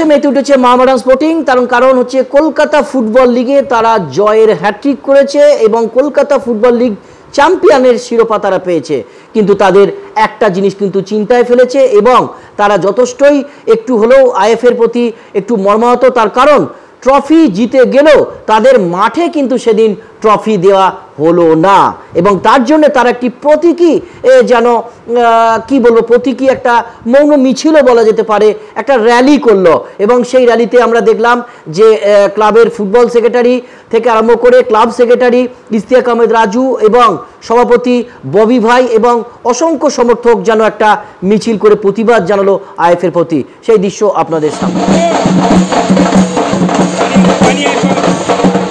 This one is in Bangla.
উল্লাসে মেতে উঠেছে মোহামেডান স্পোর্টিং, কারণ হচ্ছে কলকাতা ফুটবল লিগে তারা জয়ের হ্যাট্রিক করেছে এবং কলকাতা ফুটবল লিগ চ্যাম্পিয়নের শিরোপা তারা পেয়েছে। কিন্তু তাদের একটা জিনিস কিন্তু চিন্তায় ফেলেছে এবং তারা যথেষ্টই একটু হলেও আইএফের প্রতি একটু মর্মাহত, তার কারণ ট্রফি জিতে গেলেও তাদের মাঠে কিন্তু সেদিন ট্রফি দেওয়া হলো না এবং তার জন্য তারা একটি প্রতীকী যেন কি বলবো প্রতীকী একটা মৌন মিছিলও বলা যেতে পারে, একটা র্যালি করলো এবং সেই র্যালিতে আমরা দেখলাম যে ক্লাবের ফুটবল সেক্রেটারি থেকে আরম্ভ করে ক্লাব সেক্রেটারি ইশতিয়াক আহমেদ রাজু এবং সভাপতি ববি ভাই এবং অসংখ্য সমর্থক যেন একটা মিছিল করে প্রতিবাদ জানালো আইএফের প্রতি। সেই দৃশ্য আপনাদের সামনে।